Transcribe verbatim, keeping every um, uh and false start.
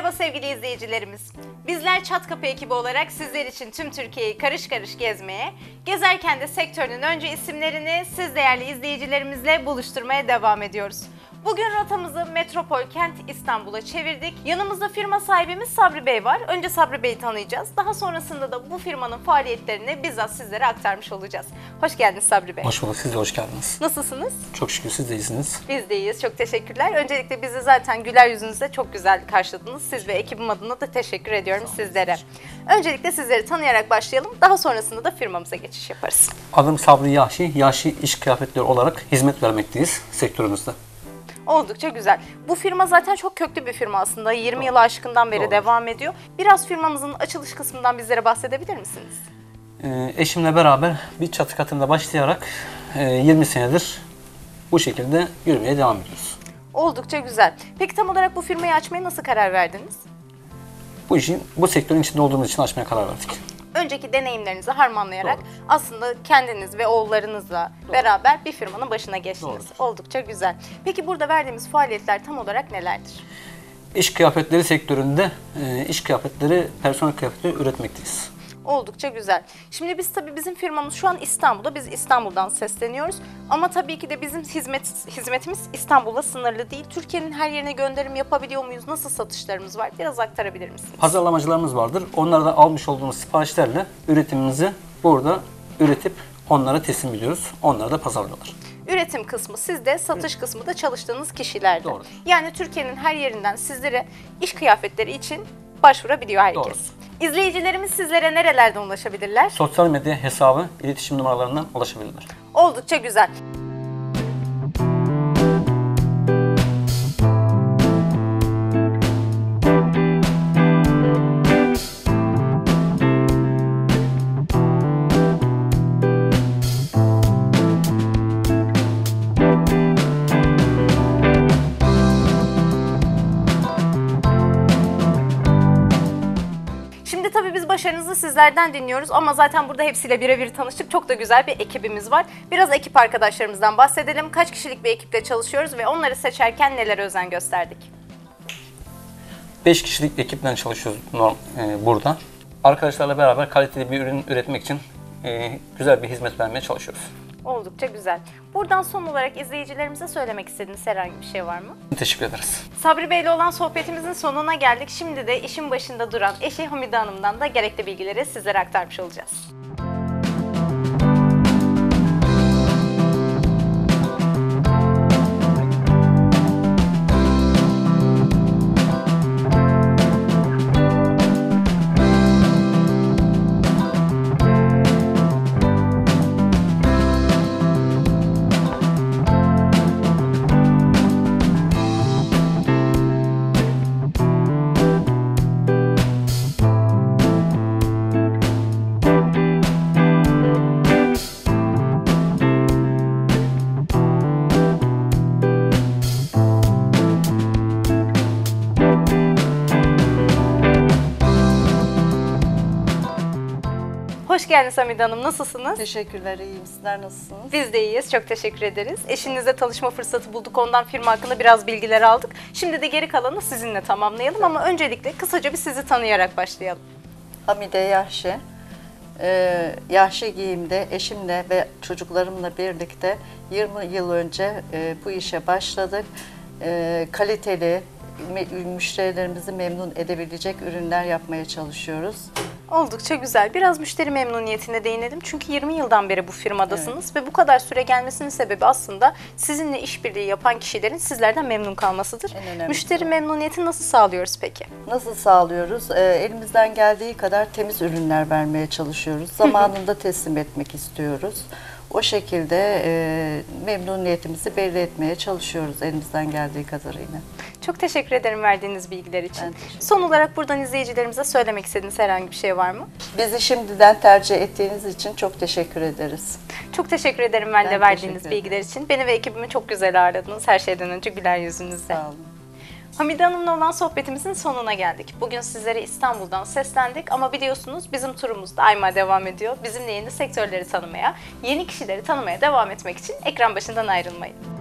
Merhaba sevgili izleyicilerimiz. Bizler Çatkapı ekibi olarak sizler için tüm Türkiye'yi karış karış gezmeye, gezerken de sektörün önce isimlerini siz değerli izleyicilerimizle buluşturmaya devam ediyoruz. Bugün rotamızı Metropol Kent İstanbul'a çevirdik. Yanımızda firma sahibimiz Sabri Bey var. Önce Sabri Bey'i tanıyacağız. Daha sonrasında da bu firmanın faaliyetlerini bizzat sizlere aktarmış olacağız. Hoş geldiniz Sabri Bey. Hoş bulduk, siz de hoş geldiniz. Nasılsınız? Çok şükür siz de iyisiniz. Biz de iyiyiz, çok teşekkürler. Öncelikle bizi zaten güler yüzünüzle çok güzel karşıladınız. Siz ve ekibim adına da teşekkür ediyorum sizlere. Öncelikle sizleri tanıyarak başlayalım. Daha sonrasında da firmamıza geçiş yaparız. Adım Sabri Yahşi. Yahşi İş Kıyafetleri olarak hizmet vermekteyiz sektörümüzde. Oldukça güzel. Bu firma zaten çok köklü bir firma aslında. yirmi yılı aşkından beri Doğru. devam ediyor. Biraz firmamızın açılış kısmından bizlere bahsedebilir misiniz? Ee, eşimle beraber bir çatı katında başlayarak e, yirmi senedir bu şekilde yürümeye devam ediyoruz. Oldukça güzel. Peki tam olarak bu firmayı açmaya nasıl karar verdiniz? Bu işin, bu sektörün içinde olduğumuz için açmaya karar verdik. Önceki deneyimlerinizi harmanlayarak Doğru. aslında kendiniz ve oğullarınızla Doğru. beraber bir firmanın başına geçtiniz. Doğrudur. Oldukça güzel. Peki burada verdiğimiz faaliyetler tam olarak nelerdir? İş kıyafetleri sektöründe e, iş kıyafetleri, personel kıyafetleri üretmekteyiz. Oldukça güzel. Şimdi biz tabii bizim firmamız şu an İstanbul'da. Biz İstanbul'dan sesleniyoruz. Ama tabii ki de bizim hizmet hizmetimiz İstanbul'la sınırlı değil. Türkiye'nin her yerine gönderim yapabiliyor muyuz? Nasıl satışlarımız var? Biraz aktarabilir misiniz? Pazarlamacılarımız vardır. Onlardan almış olduğumuz siparişlerle üretimimizi burada üretip onlara teslim ediyoruz. Onlar da pazarlıyorlar. Üretim kısmı sizde, satış kısmı da çalıştığınız kişilerde. Doğrudur. Yani Türkiye'nin her yerinden sizlere iş kıyafetleri için başvurabiliyor herkes. Doğrudur. İzleyicilerimiz sizlere nerelerden ulaşabilirler? Sosyal medya hesabı, iletişim numaralarından ulaşabilirler. Oldukça güzel. Şimdi tabii biz başarınızı sizlerden dinliyoruz ama zaten burada hepsiyle birebir tanıştık. Çok da güzel bir ekibimiz var. Biraz ekip arkadaşlarımızdan bahsedelim. Kaç kişilik bir ekiple çalışıyoruz ve onları seçerken nelere özen gösterdik? beş kişilik ekiple çalışıyoruz e, burada. Arkadaşlarla beraber kaliteli bir ürün üretmek için e, güzel bir hizmet vermeye çalışıyoruz. Oldukça güzel. Buradan son olarak izleyicilerimize söylemek istediğiniz herhangi bir şey var mı? Teşekkür ederiz. Sabri Bey'le olan sohbetimizin sonuna geldik. Şimdi de işin başında duran eşi Hamide Hanım'dan da gerekli bilgileri sizlere aktarmış olacağız. Hoş geldiniz Hamide Hanım. Nasılsınız? Teşekkürler, iyiyim. Sizler nasılsınız? Biz de iyiyiz. Çok teşekkür ederiz. Eşinizle tanışma fırsatı bulduk. Ondan firma hakkında biraz bilgiler aldık. Şimdi de geri kalanı sizinle tamamlayalım ama öncelikle kısaca bir sizi tanıyarak başlayalım. Hamide Yahşi. Ee, Yahşi Giyim'de eşimle ve çocuklarımla birlikte yirmi yıl önce e, bu işe başladık. E, kaliteli, me- müşterilerimizi memnun edebilecek ürünler yapmaya çalışıyoruz. Oldukça güzel. Biraz müşteri memnuniyetine değinelim. Çünkü yirmi yıldan beri bu firmadasınız ve bu kadar süre gelmesinin sebebi aslında sizinle işbirliği yapan kişilerin sizlerden memnun kalmasıdır. En önemlisi Müşteri o. memnuniyetini nasıl sağlıyoruz peki? Nasıl sağlıyoruz? Ee, elimizden geldiği kadar temiz ürünler vermeye çalışıyoruz. Zamanında teslim etmek istiyoruz. O şekilde e, memnuniyetimizi belli etmeye çalışıyoruz elimizden geldiği kadarıyla. Çok teşekkür ederim verdiğiniz bilgiler için. Ben teşekkür Son olarak buradan izleyicilerimize söylemek istediğiniz herhangi bir şey var mı? Bizi şimdiden tercih ettiğiniz için çok teşekkür ederiz. Çok teşekkür ederim ben, Ben de verdiğiniz teşekkür bilgiler için. Beni ve ekibimi çok güzel ağırladınız. Her şeyden önce güler yüzünüzle. Sağ olun. Hamide Hanım'la olan sohbetimizin sonuna geldik. Bugün sizlere İstanbul'dan seslendik ama biliyorsunuz bizim turumuz daima devam ediyor. Bizimle yeni sektörleri tanımaya, yeni kişileri tanımaya devam etmek için ekran başından ayrılmayın.